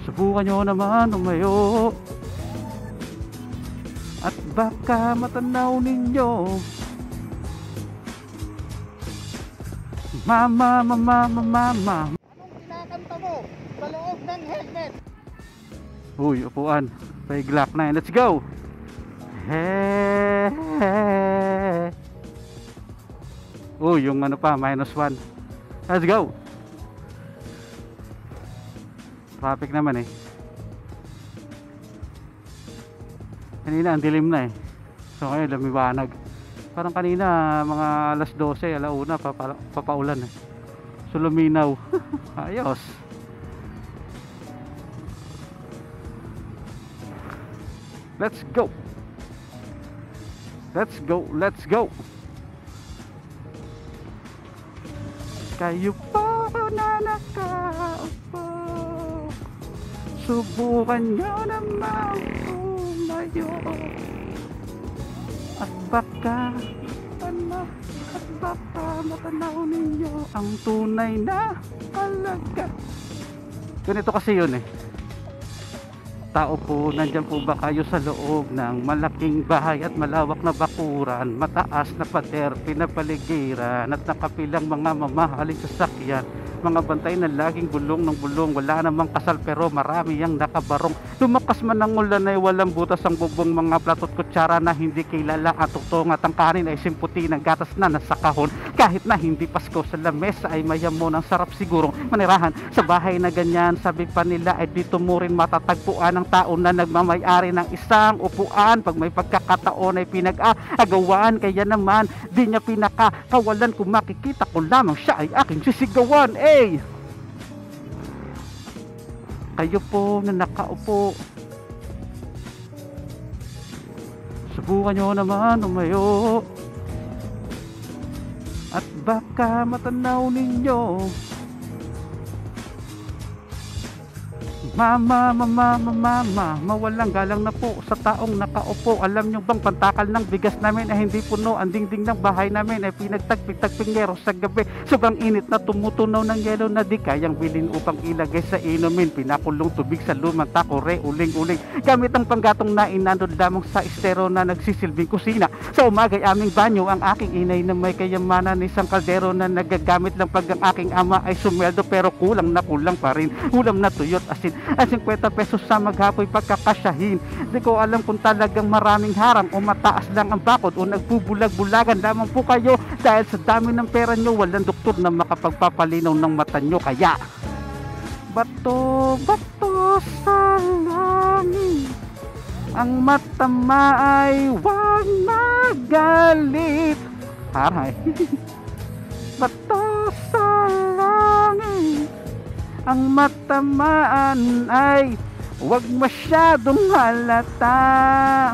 Subukan nyo naman tumayo at baka matanaw ninyo. Mama. Anong kinakanta mo sa loob ng helmet? Uy, upuan. May Glock 9. Let's go! Hey. Uy, yung ano pa, -1. Let's go! Traffic naman eh. Kanina ang dilim na eh. So ngayon lumiwanag. Parang kanina mga alas 12, alauna papaulan eh. So luminaw. Ayos. Let's go. Let's go. Kayo pa na nakaupo, subukan nyo naman tumayo at baka matanaw ninyo ang tunay na halaga. Ganito kasi yun eh. Tao po, nandyan po ba kayo sa loob ng malaking bahay at malawak na bakuran, mataas na pader, pinapaligiran at nakapilang mga mamahaling sasakyan, mga bantay na laging bulong ng bulong, wala namang kasal pero marami ang nakabarong. Lumakas man ang ulan ay walang butas ang bubong, mga platot kutsara na hindi kilala at tuktong at ang kanin ay simputi ng gatas na nasa kahon. Kahit na hindi Pasko, sa lamesa ay mayamon, ang sarap sigurong manirahan sa bahay na ganyan. Sabi pa nila ay dito mo rin matatagpuan ang tao na nagmamayari ng isang upuan. Pag may pagkakataon ay pinag-aagawan, kaya naman di niya pinakakawalan. Kung makikita ko lamang siya ay aking sisigawan. Kayo po na nakaupo, subukan nyo naman tumayo at baka matanaw ninyo. Mama, mawalang galang na po sa taong nakaupo. Alam nyo bang pantakal ng bigas namin ay hindi puno, ang dingding ng bahay namin ay pinagtagping ngero sa gabi. Sobrang init na tumutunaw ng yelo na di kayang bilhin upang ilagay sa inumin. Pinakulong tubig sa lumang takore, uling-uling. Gamit ang panggatong na inandod lamang sa estero na nagsisilbing kusina. Sa umagay aming banyo, ang aking inay na may kayamanan, isang kaldero na nagagamit lang pag ang aking ama ay sumweldo, pero kulang na kulang pa rin. Ulam na tuyot asin at 50 pesos sa maghapoy pagkakasyahin. Di ko alam kung talagang maraming harang o mataas lang ang bakod o nagbubulag-bulagan lamang po kayo dahil sa dami ng pera nyo. Walang doktor na makapagpapalinaw ng mata nyo. Kaya bato sa langit, ang matama ay huwag magalit. Haray. Bato sa langit, ang matamaan ay huwag masyadong halata.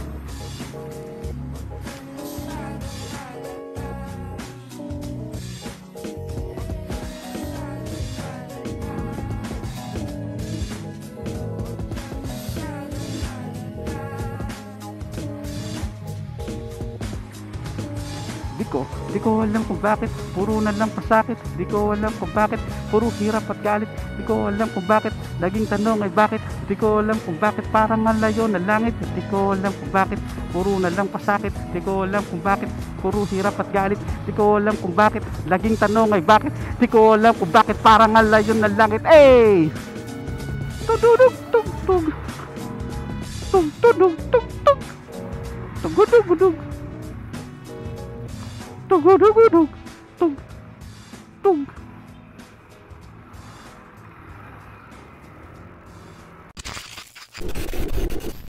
Di ko alam kung bakit puro na lang pasakit. Di ko alam kung bakit puro hirap at galit. Di ko alam kung bakit laging tanong ay bakit. Di ko alam kung bakit parang malayo na langit. Di ko alam kung bakit puro na lang pasakit. Di ko alam kung bakit puro hirap at galit. Di ko alam kung bakit laging tanong ay bakit. Di ko alam kung bakit parang malayo na langit. Tududug tug tug tug tudug tug tug tugudugudug tug tug tug